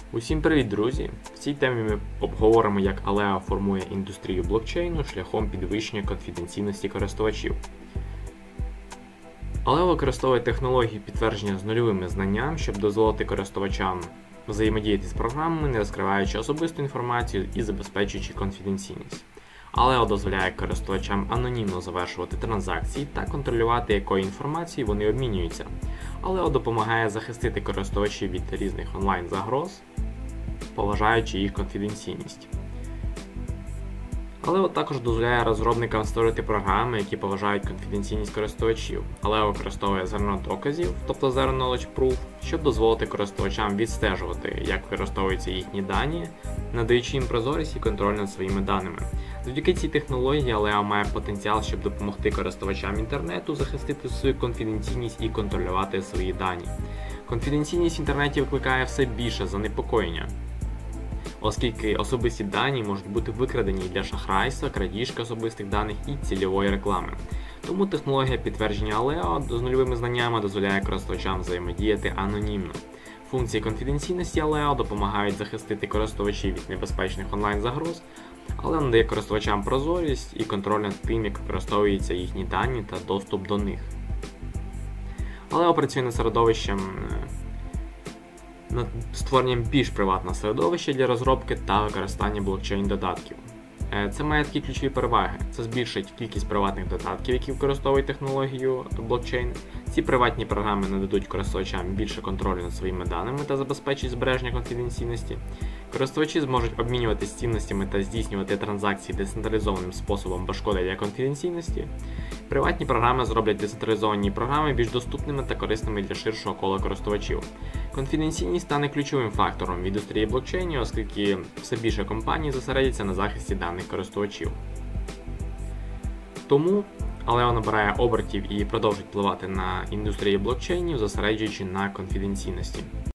Усім привіт, друзі! В цій темі ми обговоримо, як Aleo формує індустрію блокчейну шляхом підвищення конфіденційності користувачів. Aleo використовує технологію підтвердження з нульовими знанням, щоб дозволити користувачам взаємодіяти з програмами, не розкриваючи особисту інформацію і забезпечуючи конфіденційність. Aleo дозволяє користувачам анонімно завершувати транзакції та контролювати, якою інформацією вони обмінюються. Aleo допомагає захистити користувачів від різних онлайн-загроз, поважаючи їх конфіденційність. Aleo також дозволяє розробникам створити програми, які поважають конфіденційність користувачів. Aleo використовує зерно доказів, тобто Zero Knowledge Proof, щоб дозволити користувачам відстежувати, як використовуються їхні дані, надаючи їм прозорість і контроль над своїми даними. Завдяки цій технології Aleo має потенціал, щоб допомогти користувачам інтернету захистити свою конфіденційність і контролювати свої дані. Конфіденційність в інтернеті викликає все більше занепокоєння, оскільки особисті дані можуть бути викрадені для шахрайства, крадіжки особистих даних і цільової реклами. Тому технологія підтвердження Aleo з нульовими знаннями дозволяє користувачам взаємодіяти анонімно. Функції конфіденційності Aleo допомагають захистити користувачів від небезпечних онлайн-загроз, але надає користувачам прозорість і контроль над тим, як використовуються їхні дані та доступ до них. Aleo працює над створенням більш приватного середовища для розробки та використання блокчейн-додатків. Це має такі ключові переваги. Це збільшить кількість приватних додатків, які використовують технологію блокчейн. Ці приватні програми нададуть користувачам більше контролю над своїми даними та забезпечать збереження конфіденційності. Користувачі зможуть обмінюватися цінностями та здійснювати транзакції децентралізованим способом без шкоди для конфіденційності. Приватні програми зроблять децентралізовані програми більш доступними та корисними для ширшого кола користувачів. Конфіденційність стане ключовим фактором в індустрії блокчейну, оскільки все більше компаній зосередяться на захисті даних користувачів. Тому Aleo набирає обертів і продовжить впливати на індустрію блокчейнів, зосереджуючи на конфіденційності.